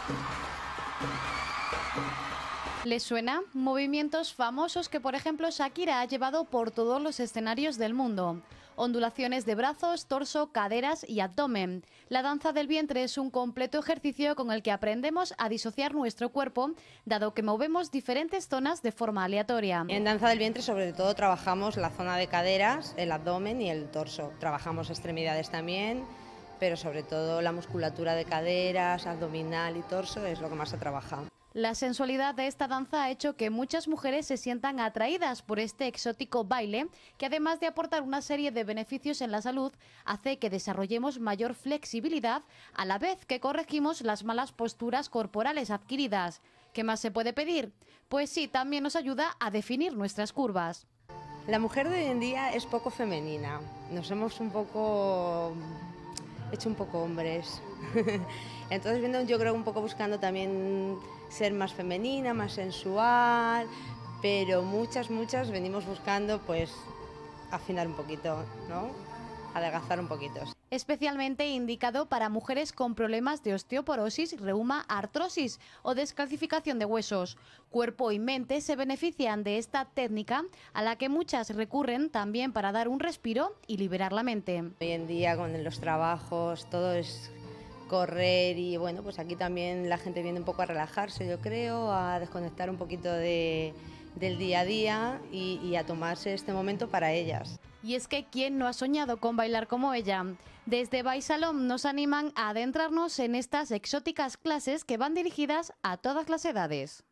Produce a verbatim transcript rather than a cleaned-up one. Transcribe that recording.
¿Les suena? Movimientos famosos que, por ejemplo, Shakira ha llevado por todos los escenarios del mundo. Ondulaciones de brazos, torso, caderas y abdomen. La danza del vientre es un completo ejercicio con el que aprendemos a disociar nuestro cuerpo, dado que movemos diferentes zonas de forma aleatoria. En danza del vientre sobre todo trabajamos la zona de caderas, el abdomen y el torso. Trabajamos extremidades también, pero sobre todo la musculatura de caderas, abdominal y torso es lo que más se trabaja. La sensualidad de esta danza ha hecho que muchas mujeres se sientan atraídas por este exótico baile, que además de aportar una serie de beneficios en la salud, hace que desarrollemos mayor flexibilidad a la vez que corregimos las malas posturas corporales adquiridas. ¿Qué más se puede pedir? Pues sí, también nos ayuda a definir nuestras curvas. La mujer de hoy en día es poco femenina, nos hemos un poco hecho un poco hombres. Entonces viendo, yo creo un poco buscando también ser más femenina, más sensual, pero muchas, muchas venimos buscando pues afinar un poquito, ¿no? Adelgazar un poquito. Especialmente indicado para mujeres con problemas de osteoporosis, reuma, artrosis o descalcificación de huesos. Cuerpo y mente se benefician de esta técnica, a la que muchas recurren también para dar un respiro y liberar la mente. Hoy en día con los trabajos todo es correr y bueno, pues aquí también la gente viene un poco a relajarse, yo creo, a desconectar un poquito de, del día a día y, y a tomarse este momento para ellas. Y es que ¿quién no ha soñado con bailar como ella? Desde Baisalón nos animan a adentrarnos en estas exóticas clases que van dirigidas a todas las edades.